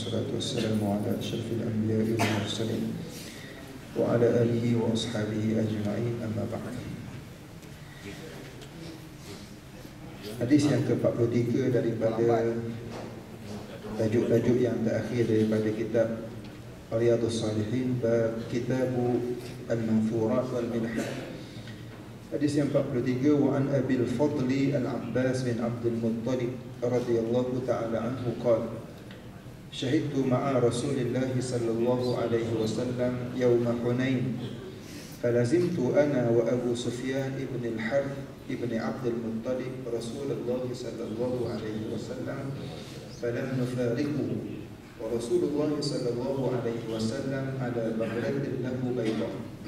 والصلاة والسلام على أشرف الأنبياء والمرسلين وعلى آله وأصحابه أجمعين. أما بعد. Hadis yang ke-43 daripada tajuk-tajuk yang terakhir daripada kitab Riyadhus Salihin, bab Kitabu Al-Manfurat wal-Minah. Hadis yang 43, wa an Abil Fadli Al-Abbas bin Abdul Muttalib radhiyallahu ta'ala anhu qala syahidtu ma'a Rasulillah sallallahu alaihi wasallam yawma Hunain falazimtu ana wa Abu Sufyan ibn al-Harth ibn Abdul Muttalib Rasulullah sallallahu alaihi wasallam falam nufariquhu wa Rasulullah sallallahu alaihi wasallam ala baghlatin lahu bayda.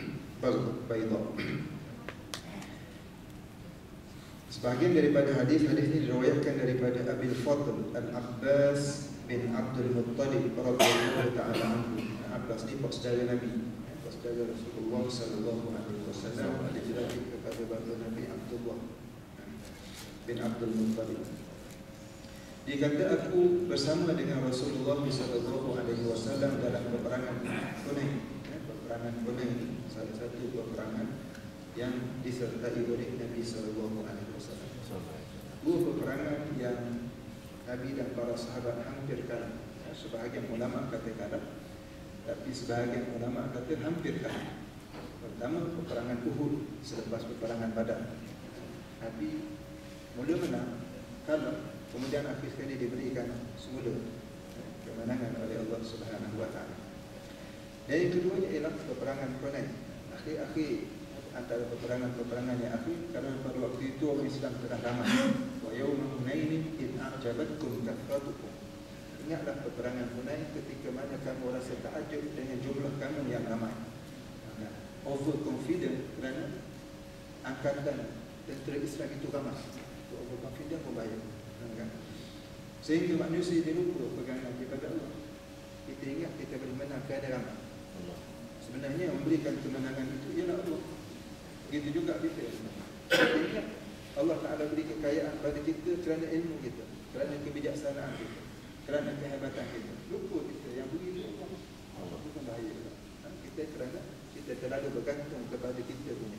Sebahagian daripada hadis ini diriwayatkan daripada Abil Fadl Al-Abbas bin Abdul Muttalib radhiyallahu ta'ala anhu. Abbas ni pak saudara Nabi, pak saudara Rasulullah sallallahu alaihi wasallam, adik-beradik kepada bapa Nabi Abdullah bin Abdul Muttalib. Dia kata, aku bersama dengan Rasulullah sallallahu alaihi wasallam dalam peperangan Hunain. Peperangan Hunain salah satu peperangan yang disertai oleh Nabi sallallahu alaihi wasallam. Dua peperangan yang Nabi dan para sahabat hampir kalah. Sebahagian ulama kata kalah, tapi sebahagian ulama kata hampir kalah. Pertama peperangan Uhud selepas peperangan Badar. Nabi mula menang, kalah, kemudian akhir sekali diberikan semula kemenangan oleh Allah Subhanahu wa taala. Dan yang keduanya ialah peperangan Hunain. Akhir-akhir antara peperangan-peperangan yang akhir, kerana pada waktu itu orang Islam telah ramai. Wa yawma Hunain id a'jabatkum kathratukum. Ingatlah peperangan Hunain ketika mana kamu rasa takjub dengan jumlah kamu yang ramai. Overconfident kerana angkatan tentera Islam itu ramai. Overconfident berbahaya. Sehingga manusia dia lupa pegangan kepada Allah. Kita ingat kita boleh menang kerana ramai. Sebenarnya yang memberikan kemenangan itu ialah Allah. Begitu juga kita ingat Allah Ta'ala beri kekayaan pada kita kerana ilmu kita, kerana kebijaksanaan kita, kerana kehebatan kita. Lupa kita yang beri itu Allah, bukan bahaya. Kita kerana kita terlalu bergantung kepada kita punya.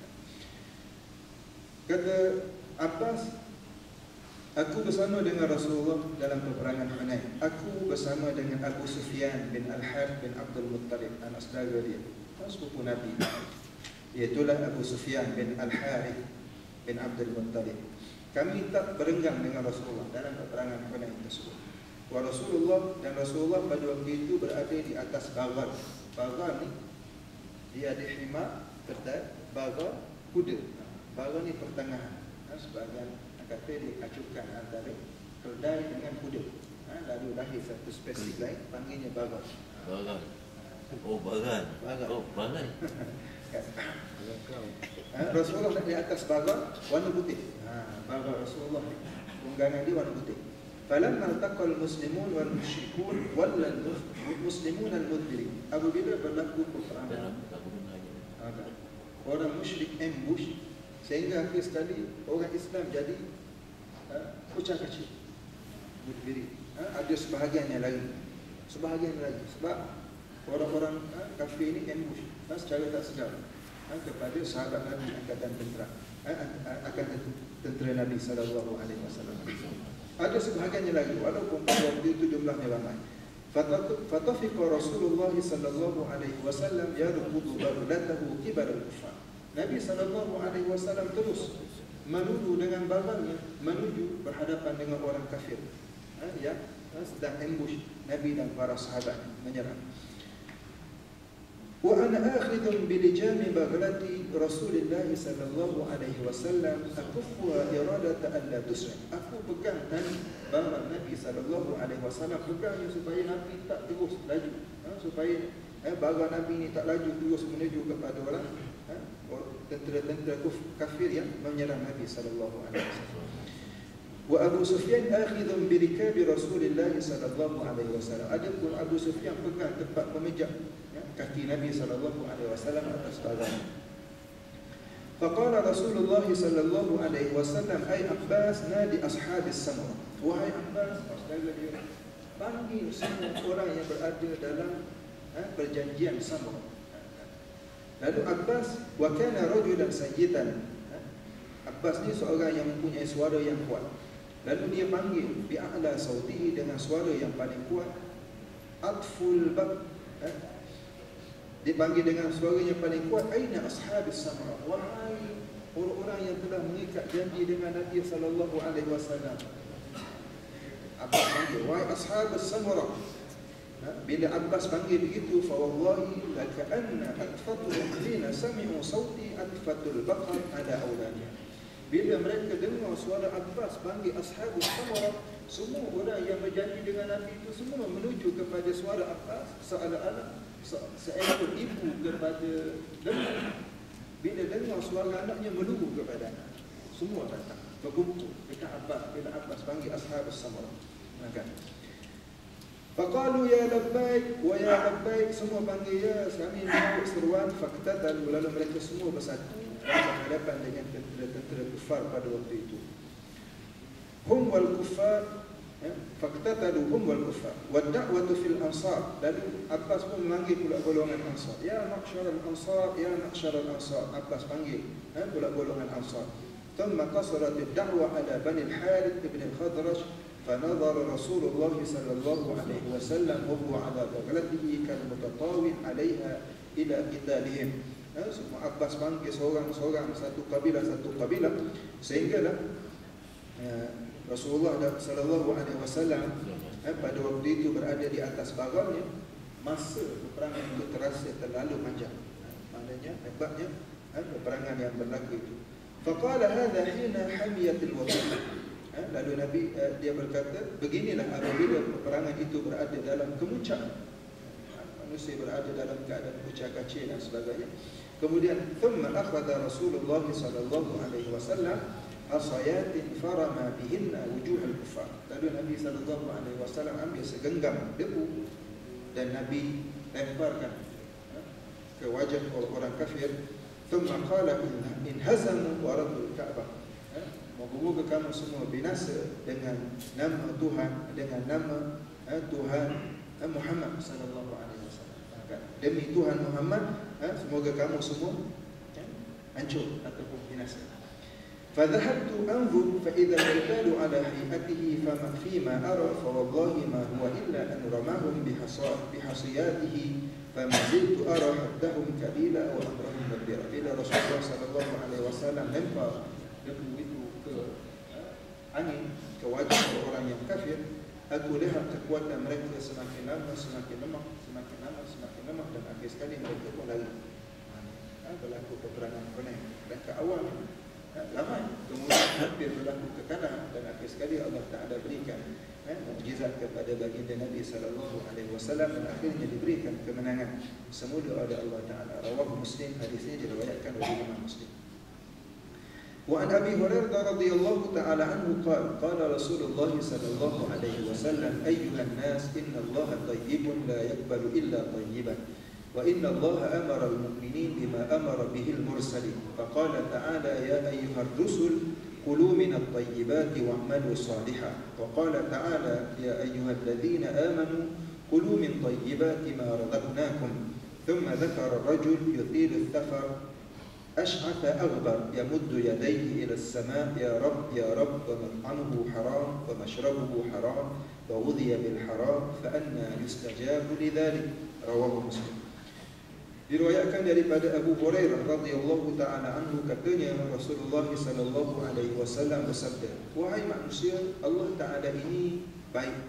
Kata Abbas, aku bersama dengan Rasulullah dalam peperangan Hunain. Aku bersama dengan Abu Sufyan bin Al-Harth bin Abdul Muttalib, anak saudara dia, sepupu Nabi, iaitulah Abu Sufyan bin Al-Harith bin Abdul Muttalib. Kami tak berenggang dengan Rasulullah dalam peperangan Hunain tersebut. Wa Rasulullah, dan Rasulullah pada waktu itu berada di atas bagal. Bagal ni dia ada himar, kertas, bagal, kuda. Bagal ni pertengahan. Sebahagian kata diacukan antara keldai dengan kuda. Lalu lahir satu spesifik lain, panggilnya bagal. Bagal. Oh, bagal. Bagal. Oh, bagal. Rasulullah di atas bagal warna putih. Bagal Rasulullah tunggangan dia warna putih. Falamma taqal muslimun wal musyrikun wal muslimun al mudbirin. Apabila berlaku peperangan, orang musyrik ambush, sehingga akhir sekali orang Islam jadi kucang kacir, mudbirin. Ada sebahagian yang lari, sebab orang-orang kafir ini ambush secara tak sedar kepada sahabat Nabi, angkatan tentera Nabi sallallahu alaihi wasallam. Ada sebahagiannya lagi, walaupun pada waktu itu jumlahnya ramai. Fatafiqa Rasulullah sallallahu alaihi wasallam yarqudu baghlatahu kibar al-kuffar. Nabi sallallahu alaihi wasallam terus menuju dengan bagalnya menuju berhadapan dengan orang kafir yang sedang ambush Nabi dan para sahabat menyerang. Wa ana akhidun bilijami baghlati Rasulillah sallallahu alaihi wasallam akufwa iradata an la tusra. Aku pegang bagal Nabi sallallahu alaihi wasallam, pegangnya supaya Nabi tak terus laju, supaya bagal Nabi ni tak laju terus menuju kepada orang tentera-tentera kafir yang menyerang Nabi sallallahu alaihi wasallam. Wa Abu Sufyan akhidun birikabi Rasulillah sallallahu alaihi wasallam. Adapun Abu Sufyan pegang tempat pemijak kaki Nabi sallallahu alaihi wasallam atas bagal. Faqala Rasulullah sallallahu alaihi wasallam, ay Abbas nadi ashabis samurah. Wahai Abbas, saudara dia panggil semua orang yang berada dalam perjanjian sama. Lalu Abbas, wa kana rajulan sayyidan. Abbas ni seorang yang mempunyai suara yang kuat. Lalu dia panggil bi'a'la sautihi, dengan suara yang paling kuat, atful bab. Dia panggil dengan suara yang paling kuat, aina ashabis samra, wahai orang-orang yang telah mengikat janji dengan Nabi sallallahu alaihi wasallam. Abbas panggil, wahai ashabis samra. Bila Abbas panggil begitu, fa wallahi laka'anna atfatuhum hina sami'u sauti atfatul baqar ala aulaniha. Bila mereka dengar suara Abbas panggil ashabus samra, semua orang yang berjanji dengan Nabi itu semua menuju kepada suara Abbas, seolah-olah seekor ibu kepada dengar. Bila dengar suara anaknya melugu kepada anak, semua datang berkumpul dekat Abbas bila Abbas panggil ashabus samra. Maka faqalu ya labbaik wa ya labbaik, semua panggil ya, kami mau seruan. Faqtatalu, lalu mereka semua bersatu berhadapan dengan tentera kufar pada waktu itu. Hum wal kufar, faqtatalu hum wal kufar wa da'watu fil ansar. Lalu Abbas pun memanggil pula golongan ansar, ya ma'syaral ansar, ya ma'syaral ansar. Abbas panggil pula golongan ansar. Thumma qasarat ad-da'wa ala bani al-Harith ibn al-Khadraj. فنظر رسول الله صلى الله عليه وسلم وهو على بغلته كالمتطاول عليها إلى قتالهم. Semua Abbas panggil seorang-seorang, satu kabilah, sehinggalah Rasulullah sallallahu alaihi wasallam pada waktu itu berada di atas bagalnya. Masa peperangan itu terasa terlalu panjang, maknanya hebatnya peperangan yang berlaku itu. Faqala hadha hina hamiyatil waqt. Lalu Nabi dia berkata, beginilah apabila peperangan itu berada dalam kemuncak, manusia berada dalam keadaan kucak kacir dan sebagainya. Kemudian thumma akhadha Rasulullah sallallahu alaihi wasallam asayatin farama bihinna wujuhal kufar. Lalu Nabi sallallahu alaihi wasallam ambil segenggam debu dan Nabi lemparkan ke wajah orang kafir. Thumma qala inhazamu wa raddul Ka'bah. Moga-moga kamu semua binasa dengan nama Tuhan, dengan nama Tuhan Muhammad sallallahu alaihi wasallam. Demi Tuhan Muhammad, semoga kamu semua hancur ataupun binasa. Fadhahabtu anzur fa idza al-qitalu ala hayatihi fama fima ara fa wallahi ma huwa illa an ramahum bihasiyatihi fama ziltu ara haddahum kabila wa amrahum kabira. Bila Rasulullah sallallahu alaihi wasallam lempar debu itu ke angin, ke wajah orang yang kafir, aku lihat kekuatan mereka semakin lama semakin lemah, semakin lama semakin lemah, dan akhir sekali mereka pun lari. Berlaku peperangan Hunain, dan ke awal ramai, kemudian hampir berlaku kekalahan, dan akhir sekali Allah Ta'ala berikan mukjizat kepada baginda Nabi sallallahu alaihi wasallam, dan akhirnya diberikan kemenangan semula oleh Allah Ta'ala. Rawahu Muslim, hadis ini diriwayatkan oleh Imam Muslim. وعن أبي هريرة رضي الله تعالى عنه قال قال رسول الله صلى الله عليه وسلم أيها الناس إن الله طيب لا يقبل إلا طيبا وإن الله أمر المؤمنين بما أمر به المرسلين فقال تعالى يا أيها الرسل كلوا من الطيبات واعملوا صالحا وقال تعالى يا أيها الذين آمنوا كلوا من طيبات ما رزقناكم ثم ذكر الرجل يطيل السفر أشعث أغبر يمد يديه إلى السماء يا رب يا رب ومطعمه حرام ومشربه حرام وغذي بالحرام فأنى يستجاب لذلك. رواه مسلم. Diriwayatkan daripada Abu Hurairah radhiyallahu taala anhu, katanya Rasulullah sallallahu alaihi wasallam bersabda, wahai manusia, Allah Taala ini baik,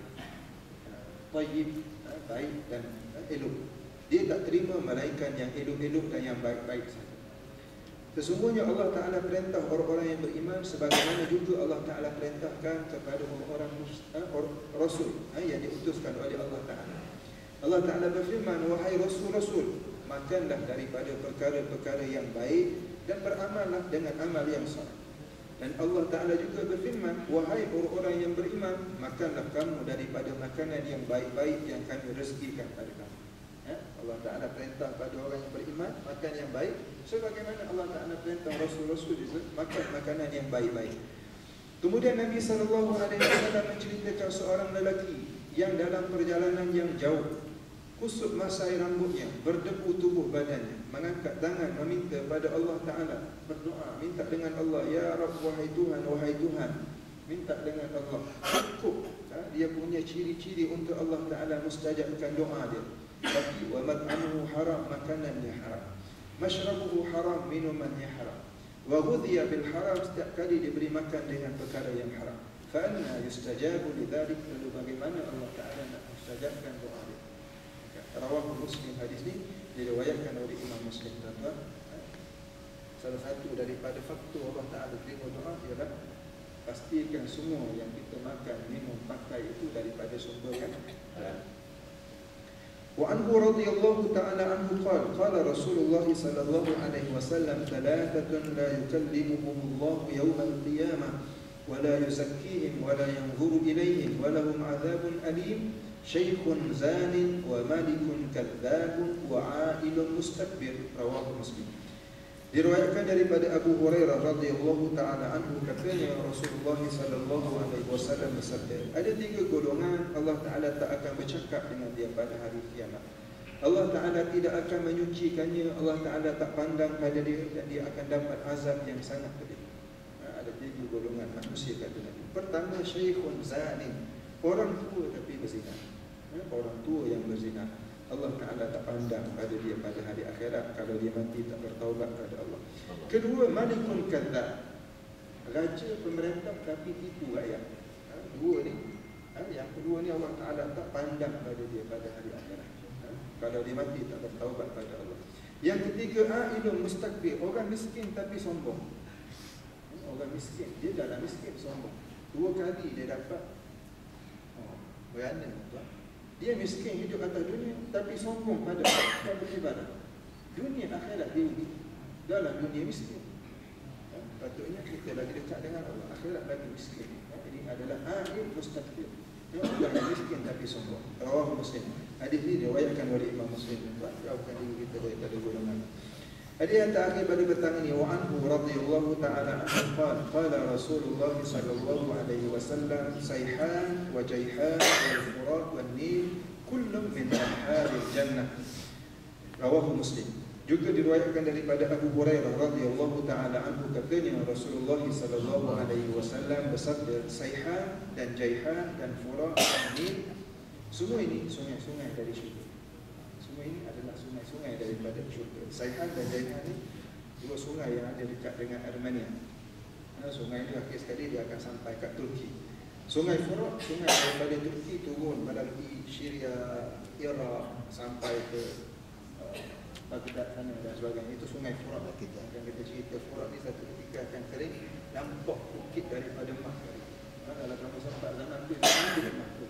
tayyib, baik dan elok. Dia tak terima malaikat yang elok-elok dan yang baik-baik saja. Sesungguhnya Allah Ta'ala perintah orang-orang yang beriman, sebagaimana juga Allah Ta'ala perintahkan kepada orang-orang Rasul yang diutuskan oleh Allah Ta'ala. Allah Ta'ala berfirman, wahai Rasul-Rasul, makanlah daripada perkara-perkara yang baik dan beramallah dengan amal yang saleh. Dan Allah Ta'ala juga berfirman, wahai orang-orang yang beriman, makanlah kamu daripada makanan yang baik-baik yang kami rezekikan pada kamu. Allah Ta'ala perintah pada orang yang beriman makan yang baik, sebagaimana Allah Ta'ala perintah Rasul-Rasul juga makan makanan yang baik-baik. Kemudian Nabi SAW menceritakan seorang lelaki yang dalam perjalanan yang jauh, kusut masai rambutnya, berdebu tubuh badannya, mengangkat tangan meminta pada Allah Ta'ala, berdoa, minta dengan Allah, Ya Rabb, wahai Tuhan, minta dengan Allah. Cukup dia punya ciri-ciri untuk Allah Ta'ala mustajabkan doa dia. Tapi wa mat'amuhu haram, makanannya haram, mashrabuhu haram, minumannya haram, wa ghudhiya bil haram, setiap kali diberi makan dengan perkara yang haram. Fa anna yustajabu lidzalik, lalu bagaimana Allah Ta'ala nak mustajabkan doa dia? Rawahu Muslim, hadis ini diriwayatkan oleh Imam Muslim. Tuan-tuan, salah satu daripada faktor Allah Ta'ala terima doa ialah pastikan semua yang kita makan, minum, pakai itu daripada sumber yang halal. Wa anhu radhiyallahu ta'ala anhu qala qala Rasulullah sallallahu alaihi wasallam thalathatun la yukallimuhumullahu yawmal qiyamah wa la yuzakkihim wa la yanzuru ilayhim wa lahum 'adzabun alim, syaikhun zanin wa malikun kadzabun wa 'ailun mustakbir. Rawahu Muslim. Diriwayatkan daripada Abu Hurairah radhiyallahu taala anhu, katanya Rasulullah sallallahu alaihi wasallam bersabda, ada 3 golongan Allah Taala tak akan bercakap dengan dia pada hari kiamat. Allah Taala tidak akan menyucikannya, Allah Taala tak pandang pada dia, dan dia akan dapat azab yang sangat pedih. Ada 3 golongan manusia kata Nabi. Pertama, syaikhun zanin, orang tua tapi berzina. Orang tua yang berzina, Allah Ta'ala tak pandang pada dia pada hari akhirat kalau dia mati tak bertaubat kepada Allah. Kedua, malikun kadzab, raja pemerintah tapi tipu rakyat. Dua ni, yang kedua ni Allah Ta'ala tak pandang pada dia pada hari akhirat kalau dia mati tak bertaubat pada Allah. Yang ketiga, ailun mustakbir, orang miskin tapi sombong. Orang miskin, dia dalam miskin sombong. 2 kali dia dapat berana. Dia miskin hidup atas dunia tapi sombong pada beribadah. Dunia akhirat dia dalam dunia miskin. Patutnya kita lagi dekat dengan Allah, akhirat lagi miskin. Ini adalah ail mustakbir, orang miskin tapi sombong. Rawahu Muslim. Hadis ini diriwayatkan oleh Imam Muslim. Jauhkan diri kita daripada golongan. Hadis yang terakhir pada petang ini, wa anhu radhiyallahu ta'ala anhu qala Rasulullah sallallahu alaihi wasallam, sayhan wa jayhan wal furat wan nil kullun min anharil jannah. Rawahu Muslim. Juga diriwayatkan daripada Abu Hurairah radhiyallahu ta'ala anhu, katanya Rasulullah sallallahu alaihi wasallam bersabda, sayhan dan jayhan dan furat dan nil, semua ini sungai-sungai dari syurga. Semua ini adalah sungai-sungai daripada syurga. Sayhan dan Jayhan ini 2 sungai yang ada dekat dengan Armenia. Sungai ini akhir sekali dia akan sampai ke Turki. Sungai Furat, sungai daripada Turki turun melalui Syria, Iraq sampai ke Baghdad sana dan sebagainya. Itu sungai Furat. Akan kita cerita Furat ni satu ketika akan kering, nampak bukit daripada Makkah. Kalau kamu sempat zaman tu di Makkah.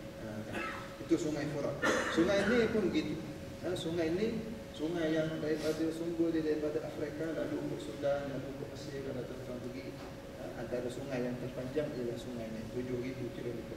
Itu sungai Furat. Sungai ni pun begitu. Sungai ni, sungai yang daripada sumber dia daripada Afrika lalu ke Sudan, lalu ke Mesir. Kalau tuan-tuan pergi, antara sungai yang terpanjang ialah sungai ni, 7,000 km.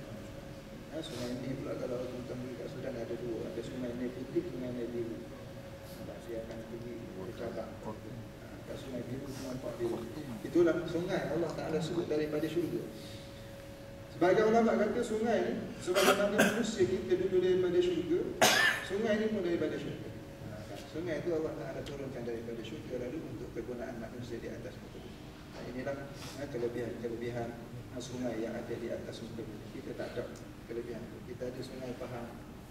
Sungai ni pula kalau tuan-tuan pergi kat Sudan ada 2, ada sungai ni putih, sungai ni biru. Sebab saya akan pergi ke cabang. Kat sungai biru nampak biru. Itulah sungai Allah Ta'ala sebut daripada syurga. Sebagai ulama kata sungai ni, sebagaimana manusia kita dulu daripada syurga, sungai ni pun daripada syurga. Sungai itu Allah Ta'ala turunkan daripada syurga lalu untuk kegunaan manusia di atas muka bumi. Inilah kelebihan sungai yang ada di atas muka bumi. Kita tak ada kelebihan itu. Kita ada sungai Pahang,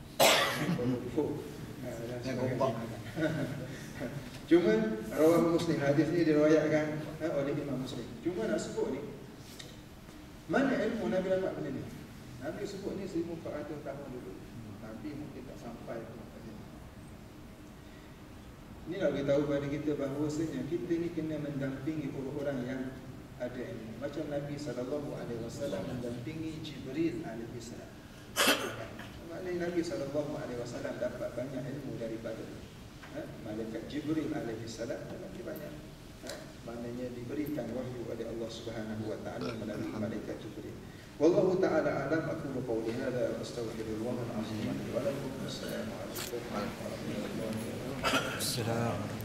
cuma Rawahu Muslim, hadis ni diriwayatkan oleh Imam Muslim. Cuma nak sebut ni, mana ilmu Nabi dapat benda ni? Nabi sebut ni 1400 tahun dulu. Nabi mungkin tak sampai ke tempat ini. Ini nak beritahu kepada kita bahawasanya kita ni kena mendampingi orang-orang yang ada ilmu. Macam Nabi SAW mendampingi Jibril AS. Maknanya Nabi SAW dapat banyak ilmu daripada malaikat Jibril AS. Lagi banyak. Maknanya diberikan wahyu oleh Allah Subhanahu wa taala melalui malaikat Jibril. Wallahu taala alam. Aku qauli hadza wa astaghfirullah al-azim wa lakum. Assalamu alaikum warahmatullahi wabarakatuh.